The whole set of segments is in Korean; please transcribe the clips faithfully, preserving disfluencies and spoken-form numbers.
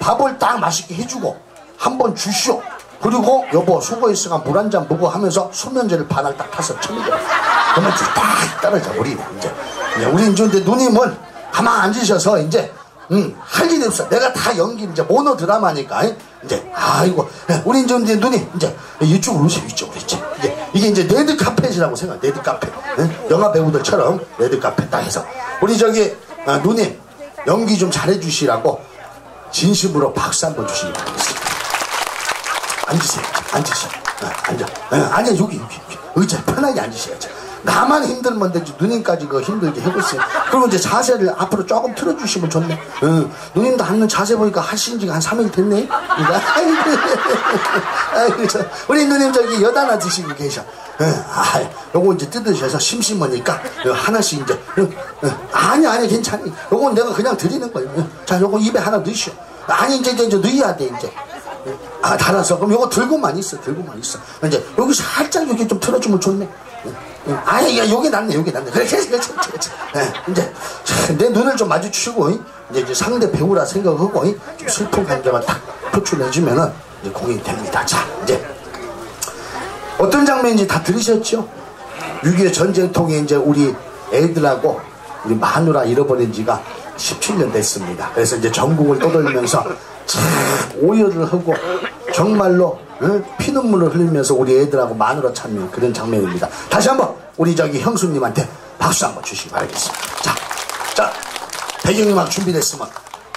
밥을 딱 맛있게 해주고 한번 주시오. 그리고 여보 수고했으니까 물 한 잔 먹어 하면서 수면제를 반을 딱 타서 쳐먹어. 그러면 이제 딱 떨어져 우리 이제. 이제 우리 이제 누님은 가만 앉으셔서 이제 음, 할 일이 없어. 내가 다 연기 이제 모노 드라마니까 이제 아이고 우리 이제 누님 이제 이쪽으로 오세요. 이쪽으로 이제 이게 이게 이제 레드 카펫이라고 생각. 레드 카펫. 응? 영화 배우들처럼 레드 카펫 딱 해서 우리 저기 아, 누님 연기 좀 잘해주시라고 진심으로 박수 한번 주시기 바라겠습니다. 앉으세요. 앉으세요. 어, 앉아. 어, 앉아 여기 여기 여기 의자에 편하게 앉으셔야죠. 나만 힘들면 되지 누님까지 그 힘들게 해보세요. 그리고 이제 자세를 앞으로 조금 틀어주시면 좋네. 어, 누님도 앉는 자세 보니까 하신 지가 한 삼 일 됐네. 아이고, 아이고, 저, 우리 누님 저기 여다나 드시고 계셔. 어, 아, 요거 이제 뜯으셔서 심심하니까 하나씩 이제 어, 어, 아니 아니 괜찮니. 요건 내가 그냥 드리는 거예요. 어, 자 요거 입에 하나 넣으시오. 아니 이제 이제 넣어야 돼 이제. 아 달아서 그럼 요거 들고만 있어 들고만 있어. 이제 여기 살짝 이렇게 좀 틀어주면 좋네. 아니, 야, 여기 낫네, 여기 낫네. 그래, 그래, 그래, 그래, 그래. 이제, 내 눈을 좀 마주치고, 이제, 이제 상대 배우라 생각하고, 좀 슬픈 감정을 딱 표출해주면은, 이제 공연이 됩니다. 자, 이제, 어떤 장면인지 다 들으셨죠? 육이오 전쟁통에 이제 우리 애들하고, 우리 마누라 잃어버린 지가 십칠 년 됐습니다. 그래서 이제 전국을 떠돌면서, 참, 오열을 하고, 정말로, 응? 피눈물을 흘리면서 우리 애들하고 마누라 찾는 그런 장면입니다. 다시 한번 우리 저기 형수님한테 박수 한번 주시기 바라겠습니다. 자, 자 배경음악 준비됐으면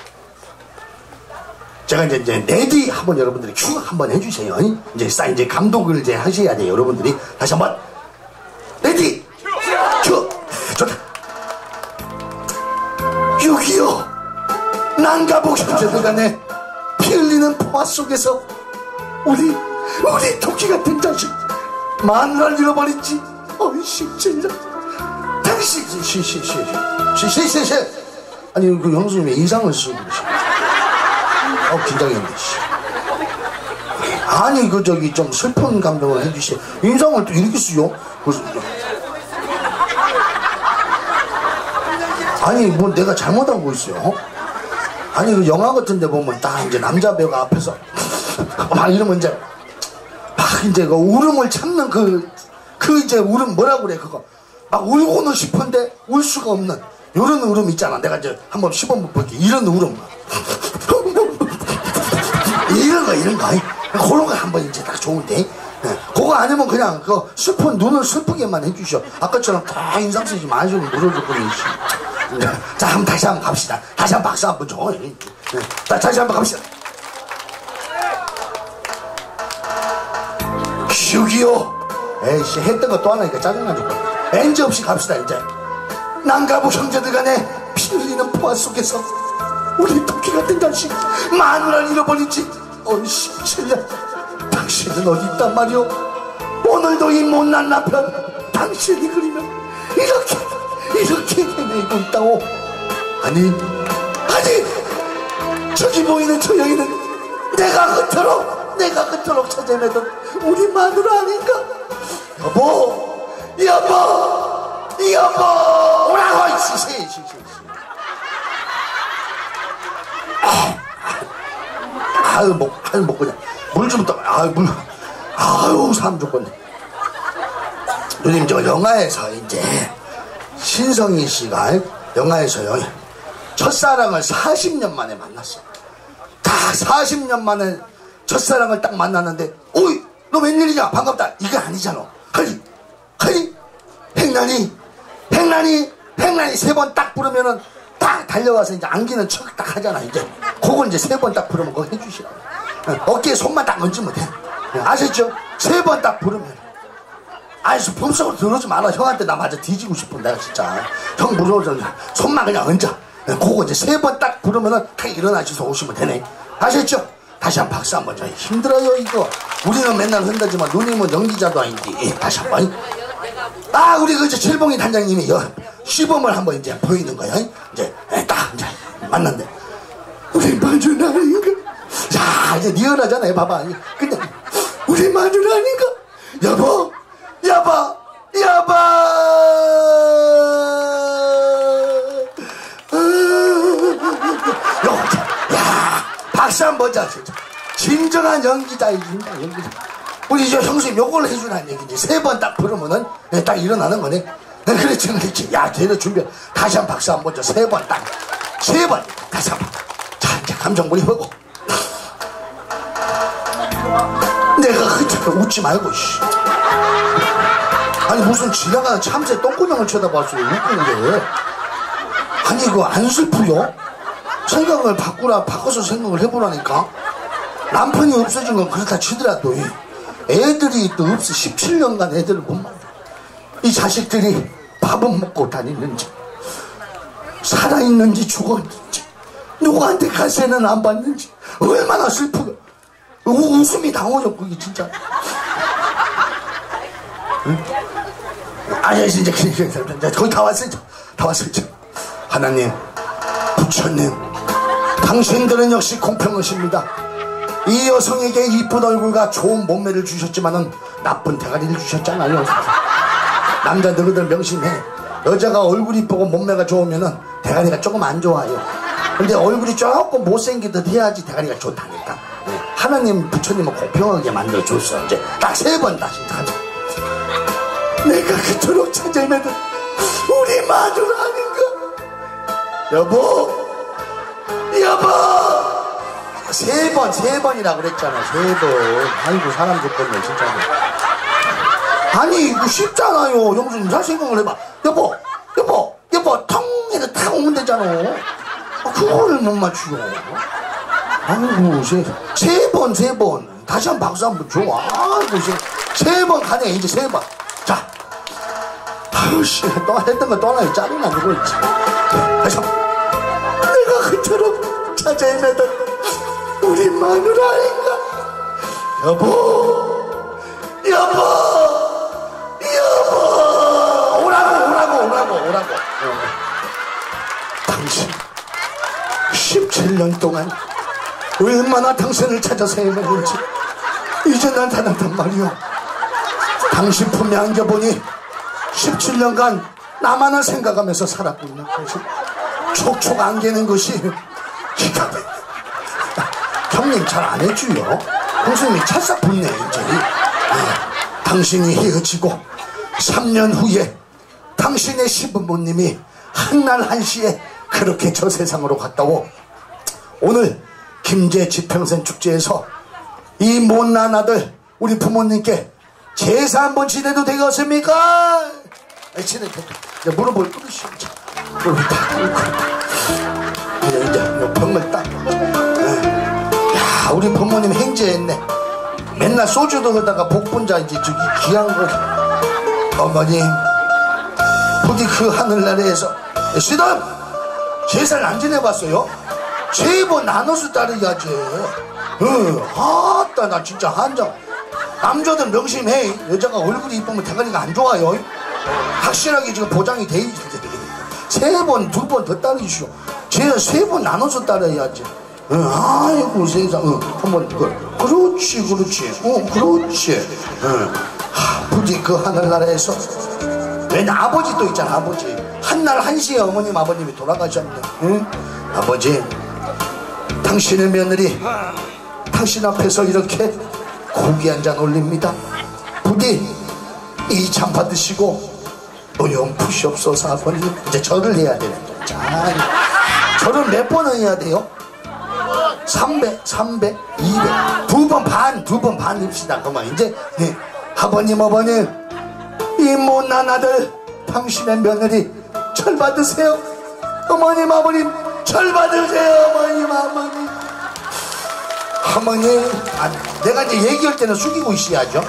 제가 이제, 이제 레디 한번 여러분들이 큐 한번 해주세요. 이제 싸 이제 감독을 이제 하셔야 돼요. 여러분들이 다시 한번 레디 큐 좋다. 육이오 난가복 형제들간에 피 흘리는 포화 속에서 우리 우리 토끼 같은 자식 마누라를 잃어버렸지. 어이씨 진짜 당신 시시시시시시시 아니 그 형수님 왜 인상을 쓰고 그러시? 어 긴장했네. 아니 그 저기 좀 슬픈 감정을 해주시. 인상을 또 이렇게 쓰요? 그래서 아니 뭐 내가 잘못하고 있어요? 아니 그 영화 같은데 보면 딱 이제 남자 배우가 앞에서 막 이러면 이제 막 이제 그 울음을 참는 그, 그 이제 울음 뭐라고 그래 그거 막 울고는 싶은데 울 수가 없는 요런 울음 있잖아. 내가 이제 한번 시범 볼게. 이런 울음 이런 거 이런 거 그런 거 한번 이제 딱 좋은데 네. 그거 아니면 그냥 그 슬픈 눈을 슬프게만 해주셔. 아까처럼 다 인상 쓰지 마시고 물어줄 거니. 자 한번 다시 한번 갑시다. 다시 한번 박수 한번 줘. 네. 자 다시 한번 갑시다. 육이오 에이씨 했던 거 또 하나니까 짜증나니까 엔지 없이 갑시다. 이제 난가부 형제들 간에 피 흘리는 포화 속에서 우리 토끼 같은 자식 마누라를 잃어버리지. 어이씨 칠려 당신은 어디 있단 말이오. 오늘도 이 못난 남편 당신이 그리면 이렇게 이렇게 헤매고 있다오. 아니 아니 저기 보이는 저 여인은 내가 그토록 내가 그토록 찾아내던 우리 마누라 아닌가? 여보 여보 여보 오라고 시시시시 아유 뭐 아유 뭐 그냥 물 좀 떠. 아유 물 아유 사람 좋겠네. 누님 저 영화에서 이제 신성희 씨가 영화에서요 첫사랑을 사십 년 만에 만났어. 다 사십 년 만에 첫사랑을 딱 만났는데 오이 너 웬일이냐 반갑다 이게 아니잖아. 하리 하리 행란이 행란이 행란이 세 번 딱 부르면은 딱 달려와서 이제 안기는 척 딱 하잖아. 이제 그걸 이제 세 번 딱 부르면 그거 해주시라고. 어깨에 손만 딱 얹으면 돼. 아셨죠? 세 번 딱 부르면 아니 품속으로 들어오지 마라. 형한테 나 맞아 뒤지고 싶은 내가 진짜. 형 물어줘 손만 그냥 얹어. 그거 이제 세 번 딱 부르면은 딱 일어나셔서 오시면 되네. 아셨죠? 다시 한 번 박수 한번 줘. 힘들어요 이거. 우리는 맨날 흔들지만 누님은 연기자도 아닌데. 다시 한 번. 아 우리 그 이제 칠봉이 단장님이 시범을 한번 이제 보이는 거야. 이제 딱 이제 만났는데 우리 마누라 아닌가? 자 이제 리얼하잖아요. 봐봐. 근데 우리 마누라 아닌가? 여보 여보 여보 야 박수 한번 자, 진짜. 진정한 연기자입니다, 연기자. 우리 저 형수님 요걸 해주라는 얘기지. 세 번 딱 부르면은 딱 일어나는 거네. 네, 그렇지, 그렇지. 야, 걔를 준비해. 다시 한 박수 한번 줘. 세 번 딱. 세 번. 다시 한 번. 자, 이제 감정 몰입하고. 내가 그때 웃지 말고, 씨. 아니, 무슨 지나가는 참새 똥구멍을 쳐다봤어요. 웃고 그래. 아니, 이거 안 슬프요? 생각을 바꾸라, 바꿔서 생각을 해보라니까. 남편이 없어진 건 그렇다 치더라도, 애들이 또 없어. 십칠 년간 애들을 못 만나. 이 자식들이 밥은 먹고 다니는지, 살아있는지 죽었는지, 누구한테 가세는 안 받는지, 얼마나 슬프게. 웃음이 나오죠, 그게 진짜. 응? 아니, 이제, 거의 다 왔어요. 다 왔어요. 하나님, 부처님, 당신들은 역시 공평하십니다. 이 여성에게 이쁜 얼굴과 좋은 몸매를 주셨지만은 나쁜 대가리를 주셨잖아요. 남자 너희들 명심해. 여자가 얼굴이 이쁘고 몸매가 좋으면은 대가리가 조금 안 좋아요. 근데 얼굴이 조금 못생기듯 해야지 대가리가 좋다니까. 하나님, 부처님은 공평하게 만들어줬어. 이제 딱 세 번 다시 가자. 내가 그토록 찾아내던 우리 마누라 아닌가? 여보, 여보. 세 번, 세 번이라 그랬잖아. 세 번. 아이고, 사람 좋겠네, 진짜. 아니, 이거 쉽잖아요. 영수님, 잘 생각을 해봐. 여보, 여보, 여보, 텅이를 탁 오면 되잖아. 아, 그거를 못 맞추고. 아이고, 세, 세 번, 세 번. 다시 한 번 박수 한 번 줘. 아이고, 세, 세 번 가네, 이제 세 번. 자. 아유, 씨, 또 했던 거 또 하나 짜증나, 그거 있지. 다시 한 번. 내가 그처럼 찾아 헤매던 우리 마누라인가? 여보, 여보, 여보. 오라고, 오라고, 오라고, 오라고. 어. 당신, 십칠 년 동안 얼마나 당신을 찾아서 헤매는지 이제 나타났단 말이오. 당신 품에 안겨보니 십칠 년간 나만을 생각하면서 살았고 있는 것이 촉촉 안기는 것이 기가 막혀. 형님 잘 안 해줘요. 형수님이 찰싹 붙네 이제. 네. 당신이 헤어지고 삼 년 후에 당신의 시부모님이 한날 한시에 그렇게 저 세상으로 갔다고 오늘 김제 지평선 축제에서 이 못난 아들 우리 부모님께 제사 한번 지내도 되겠습니까? 지내도 이제 물어볼 것이 물을 다 끓고 이제 이제 병을 딱. 야, 우리 부모님 행제했네. 맨날 소주도 그러다가 복분자 이제 저기 귀한 거. 어머님 부디 그 하늘나라에서 시덤 제사를 안 지내봤어요? 세 번 나눠서 따르야지. 응, 아따 나 진짜 한장. 남자들 명심해. 여자가 얼굴이 이쁘면 대가리가 안 좋아요. 확실하게 지금 보장이 돼 있지. 세 번, 두 번 더 따르시오. 제가 세 번 나눠서 따라야지. 응, 아이고 세상. 응, 한번 그, 그렇지, 그렇지. 어, 그렇지. 응. 하, 부디 그 하늘나라에서. 왜냐 아버지도 있잖아. 아버지 한날 한시에 어머님 아버님이 돌아가셨네. 응? 아버지 당신의 며느리 당신 앞에서 이렇게 고기 한 잔 올립니다. 부디 이 잔 받으시고 노염 푸시옵소서. 아버님 이제 절을 해야 되는데. 자, 절을 몇 번을 해야 돼요? 삼백, 삼백, 이백. 두 번 반, 두 번 반 입시다. 그만 이제. 네. 아버님 어머님 이 못난 아들 당신의 며느리 절 받으세요. 어머님 아버님 절 받으세요. 어머님 아버님 어머님. 아, 내가 이제 얘기할 때는 숙이고 있어야죠.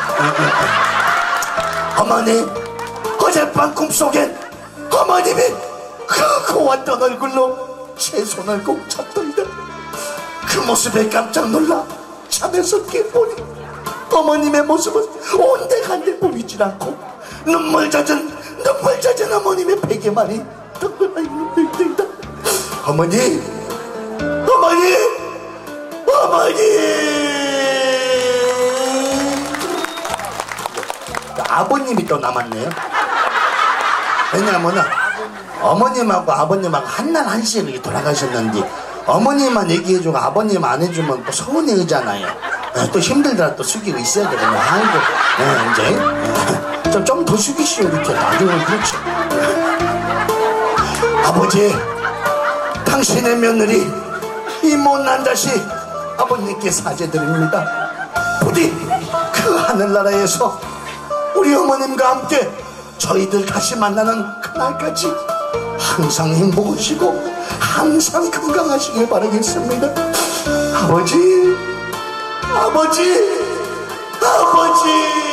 어머님 어젯밤 꿈속엔 어머님이 그 고왔던 얼굴로 제 손을 꼭 잡던데 그 모습에 깜짝 놀라 잠에서 깨보니 어머님의 모습은 온데간데 보이질 않고 눈물 젖은 눈물 젖은 어머님의 베개만이 덩그러 있는 빌딩이다. 어머니 어머니 어머니. 아버님이 또 남았네요. 왜냐하면 어머님하고 아버님하고 한날 한시에 이렇게 돌아가셨는데 어머니만 얘기해주고 아버님 안 해주면 또 서운해하잖아요. 또 힘들더라 또 숙이고 있어야 되거든요. 아이고, 네, 이제 좀 좀 더 숙이시오. 이렇게 나중에. 그렇죠. 아버지, 당신의 며느리 이 못난 자식 아버님께 사죄드립니다. 부디 그 하늘나라에서 우리 어머님과 함께 저희들 다시 만나는 그날까지 항상 행복하시고 항상 건강하시길 바라겠습니다. 아버지, 아버지, 아버지.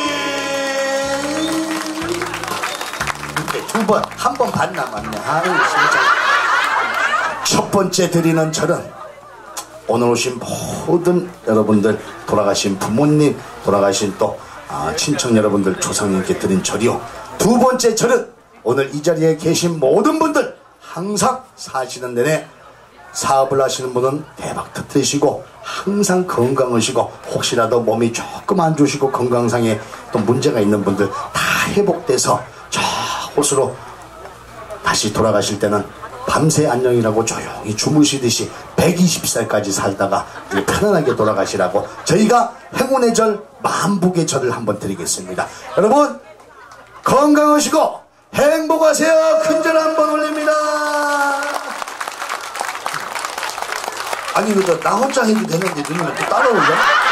두 번, 한 번 반 남았네. 아유, 진짜. 첫 번째 드리는 절은 오늘 오신 모든 여러분들, 돌아가신 부모님, 돌아가신 또 아, 친척 여러분들, 조상님께 드린 절이요. 두 번째 절은 오늘 이 자리에 계신 모든 분들 항상 사시는 내내 사업을 하시는 분은 대박 터뜨리시고 항상 건강하시고 혹시라도 몸이 조금 안 좋으시고 건강상에 또 문제가 있는 분들 다 회복돼서 저 곳으로 다시 돌아가실 때는 밤새 안녕이라고 조용히 주무시듯이 백이십 살까지 살다가 이제 편안하게 돌아가시라고 저희가 행운의 절, 만복의 절을 한번 드리겠습니다. 여러분 건강하시고 행복하세요. 큰 절 한번 올립니다. 아니 이거 나 혼자 해도 되는데 누님은 또 따라올려?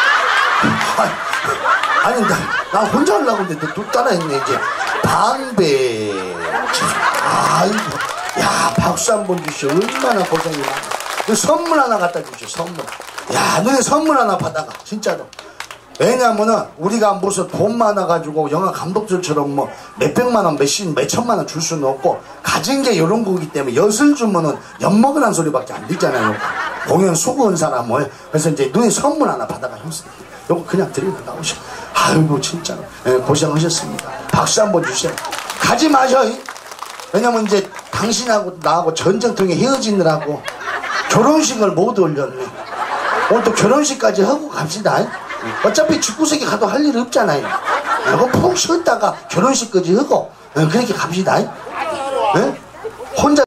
아니 나, 나 혼자 하려고 했는데 또 따라했네. 이제 방배. 아이고, 야 박수 한번 주시오. 얼마나 고생이 많아. 선물 하나 갖다 주시오. 선물. 야 너네 선물 하나 받아가 진짜로. 왜냐면은 우리가 무슨 돈 많아가지고 영화 감독들처럼 뭐 몇백만 원, 몇십, 몇천만 원 줄 수는 없고 가진 게 이런 거기 때문에 엿을 주면은 엿먹으란 소리밖에 안 들잖아요. 공연 수고한 사람을. 그래서 이제 눈에 선물 하나 받아가 형수. 요거 그냥 드리고 나오셔. 아이고 진짜로 예, 고생하셨습니다. 박수 한번 주세요. 가지 마셔. 왜냐면 이제 당신하고 나하고 전쟁통에 헤어지느라고 결혼식을 못 올렸네. 오늘 또 결혼식까지 하고 갑시다. 어차피 집구석에 가도 할 일 없잖아요. 이거 푹 쉬었다가 결혼식까지 하고 그렇게 갑시다. 네? 혼자